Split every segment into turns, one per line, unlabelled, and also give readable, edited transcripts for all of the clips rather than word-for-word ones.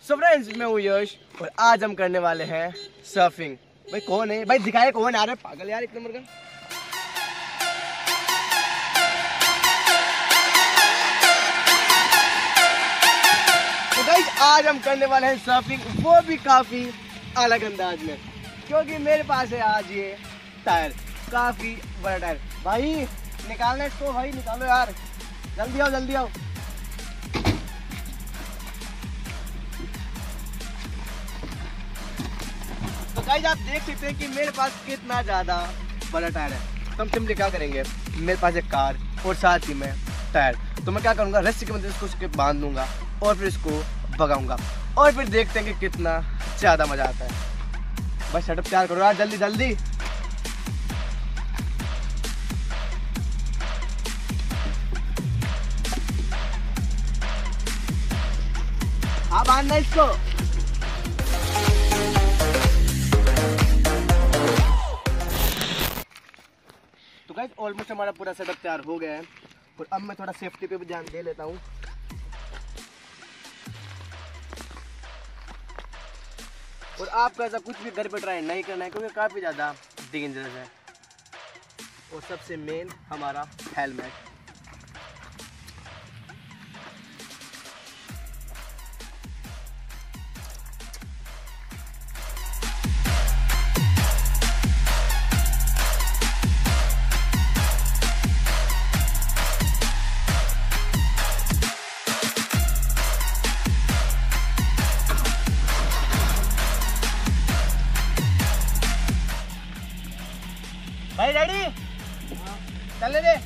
So friends, मैं हूँ यश और आज हम करने वाले हैं सर्फिंग। भाई कौन है भाई, दिखाए कौन आ रहा है, पागल यार एक नंबर का। तो गाइस आज हम करने वाले हैं सर्फिंग, वो भी काफी अलग अंदाज में, क्योंकि मेरे पास है आज ये टायर, काफी बड़ा टायर। भाई निकालना इसको, भाई निकालो यार, जल्दी आओ जल्दी आओ। तो गाइस आप देख सकते हैं कि मेरे पास कितना ज्यादा बड़ा टायर है। तो हम सिंपली क्या करेंगे, मेरे पास एक कार और साथ ही में टायर, तो मैं क्या करूंगा, रस्सी की मदद से इसको बांध दूंगा और फिर इसको भगाऊंगा और फिर देखते हैं कि कितना ज्यादा मजा आता है। बस सेटअप तैयार करो यार, जल्दी जल्दी। हाँ बांधना इसको। तो गाइस ऑलमोस्ट हमारा पूरा सेटअप तैयार हो गया है और अब मैं थोड़ा सेफ्टी पे भी ध्यान दे लेता हूँ। और आपको ऐसा कुछ भी घर पे ट्राई नहीं करना है, क्योंकि काफ़ी ज़्यादा डेंजरस है। और सबसे मेन हमारा हेलमेट। भाई रेडी, चले दे।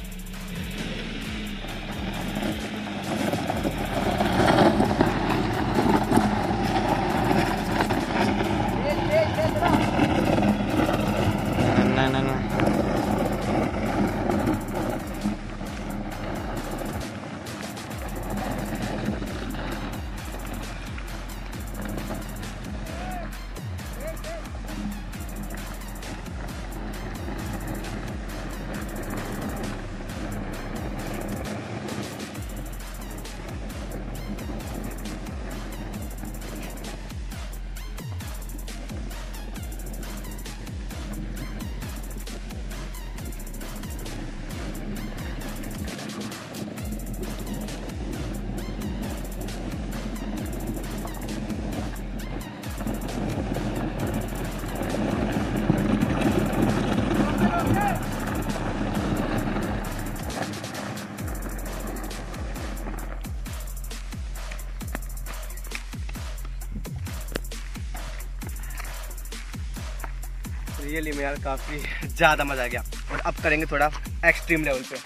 रियली में यार काफ़ी ज़्यादा मज़ा आ गया और अब करेंगे थोड़ा एक्सट्रीम लेवल पे।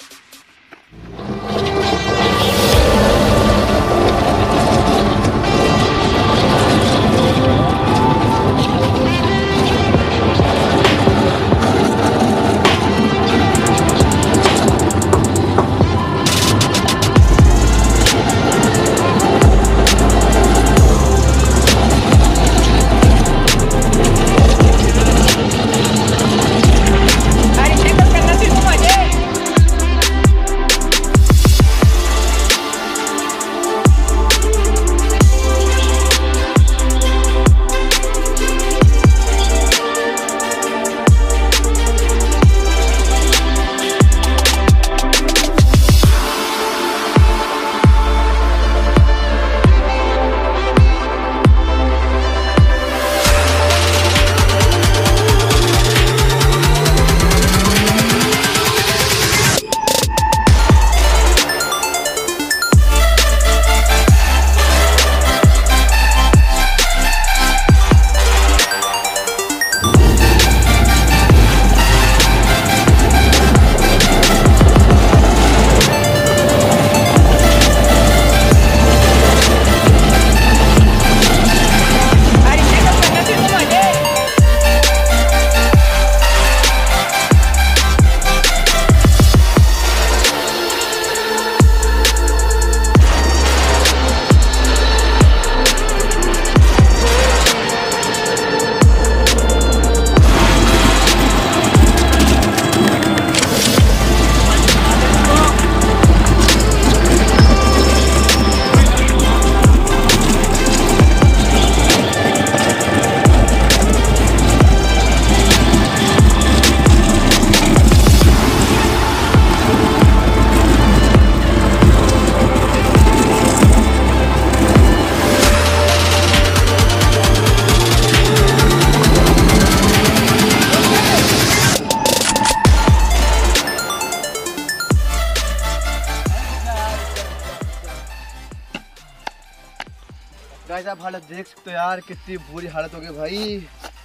गाइस आप हालत देख सकते हो यार, कितनी बुरी हालत हो गई भाई,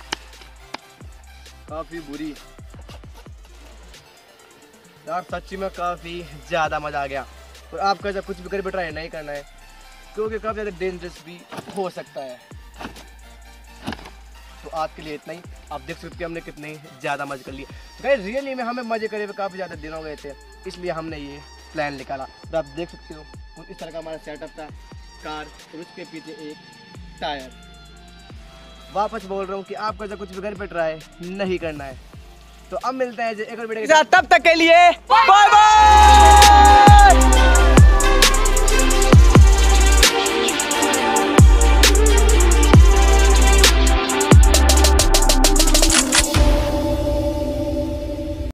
काफी बुरी यार, सच्ची में काफी ज्यादा मजा आ गया। और आपका जब कुछ भी कर ट्राई नहीं करना है, क्योंकि काफी ज्यादा डेंजरस भी हो सकता है। तो आज के लिए इतना ही। आप देख सकते हैं हमने कितने ज़्यादा मजे कर लिए गाइस, रियली में हमें मजे करे हुए काफ़ी ज़्यादा दिन हो गए थे, इसलिए हमने ये प्लान निकाला। तो आप देख सकते हो कुछ इस तरह का हमारा सेटअप था, कार और उसके पीछे एक टायर। वापस बोल रहा हूँ कि आपको जब कुछ भी घर पे ट्राई नहीं करना है। तो अब मिलते हैं एक और वीडियो के साथ, तब तक के लिए बाय बाय।